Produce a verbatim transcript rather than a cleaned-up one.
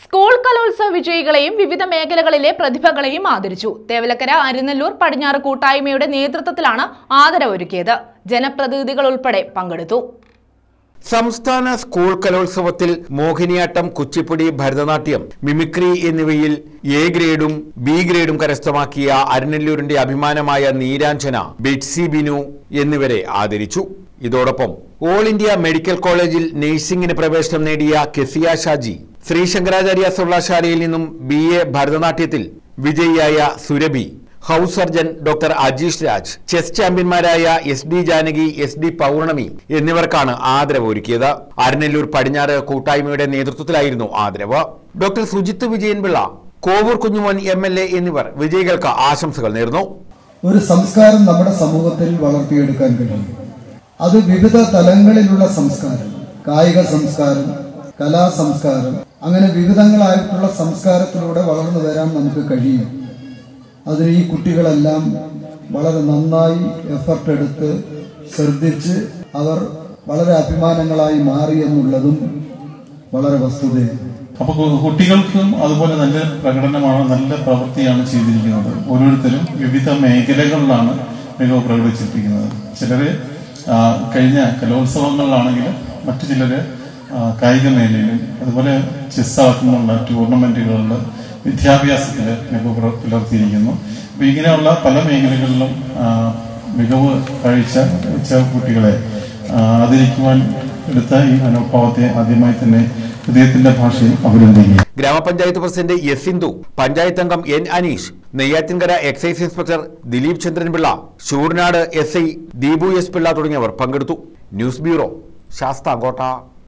School കലോത്സവ വിജയികളെയും വിവിധ മേഖലകളിലെ പ്രതിഭകളെയും ആദരിച്ചു. തേവലക്കര അരിനെല്ലൂർ പടിഞ്ഞാറ് കൂട്ടായ്മയുടെ നേതൃത്വത്തിലാണ് ആദരവൊരുക്കിയത്. ജനപ്രതിനിധികൾ ഉൾപ്പെടെ പങ്കെടുത്തു. സംസ്ഥാന സ്കൂൾ കലോത്സവത്തിൽ മോഹിനിയാട്ടം, കുച്ചിപ്പുടി, ഭരതനാട്യം, മിമിക്രി എന്നിവയിൽ എ ഗ്രേഡും ബി ഗ്രേഡും കരസ്ഥമാക്കിയ അരിനെല്ലൂരിന്റെ അഭിമാനമായ നീരാഞ്ജന, ബെറ്റ്സി ബിനു എന്നിവരെ ആദരിച്ചു. ഇതോടൊപ്പം ഓൾ ഇന്ത്യ മെഡിക്കൽ കോളേജിൽ നഴ്സിംഗിന് പ്രവേശനം നേടിയ കെസിയ ഷാജി, ശ്രീ ശങ്കരാചാര്യ സർവകലാശാലയിൽ നിന്നും ബി എ ഭരതനാട്യത്തിൽ വിജയിയായ Surabhi, house surgeon doctor Ajeesh Raj, chess ചാമ്പ്യന്മാരായ S D Janaki, S D Pournami എന്നിവർക്കാണ് ആദരവ് ഒരുക്കിയത്. അരിനെല്ലൂർ പടിഞ്ഞാറ് കൂട്ടായ്മയുടെ നേതൃത്വത്തിലായിരുന്നു ആദരവ്. Doctor Sujith Vijayanpillai, Kovoor Kunjumon M L A എന്നിവർ വിജയികൾക്ക് ആശംസകൾ നേർന്നു. ഒരു സംസ്കാരം നമ്മുടെ സമൂഹത്തിൽ വളർത്തിയെടുക്കാൻ കഴിയും. അത് വിവിധ തലങ്ങളിലുള്ള സംസ്കാരം, കായിക സംസ്കാരം, കലാ സംസ്കാരം, അങ്ങനെ വിവിധങ്ങളായിട്ടുള്ള സംസ്കാരത്തിലൂടെ വളർന്നു വരാൻ നമുക്ക് കഴിയും. അതിന് ഈ കുട്ടികളെല്ലാം വളരെ നന്നായി എഫർട്ട് എടുത്ത് ശ്രദ്ധിച്ച് അവർ വളരെ അഭിമാനങ്ങളായി മാറി എന്നുള്ളതും വളരെ വസ്തുതയാണ്. അപ്പൊ കുട്ടികൾക്കും അതുപോലെ നല്ല പ്രകടനമാണ്, നല്ല പ്രവൃത്തിയാണ് ചെയ്തിരിക്കുന്നത്. ഓരോരുത്തരും വിവിധ മേഖലകളിലാണ് മികവ് പ്രകടിപ്പിച്ചിരിക്കുന്നത്. ചിലര് കഴിഞ്ഞ കലോത്സവങ്ങളിലാണെങ്കിൽ മറ്റു ചിലര് കായിക മേഖലയിലും അതുപോലെ ചെസ് അടക്കമുള്ള ടൂർണമെന്റുകളിൽ വിദ്യാഭ്യാസത്തില് മികവ് പുലർത്തിയിരിക്കുന്നു. അപ്പൊ ഇങ്ങനെയുള്ള പല മേഖലകളിലും മികവ് കാഴ്ച കുട്ടികളെ ആദരിക്കുവാൻ എടുത്ത ഈ മനോഭാവത്തെ ആദ്യമായി തന്നെ ഹൃദയത്തിന്റെ ഭാഷയിൽ അഭിനന്ദിക്കുന്നു. ഗ്രാമപഞ്ചായത്ത് പ്രസിഡന്റ് എസ് സിന്ധു, പഞ്ചായത്ത് അംഗം N Aneesh, Neyyattinkara excise inspector Dileep Chandranpillai, Sooranad S I Deepu S Pillai തുടങ്ങിയവർ പങ്കെടുത്തു. News bureau, Sasthamkotta.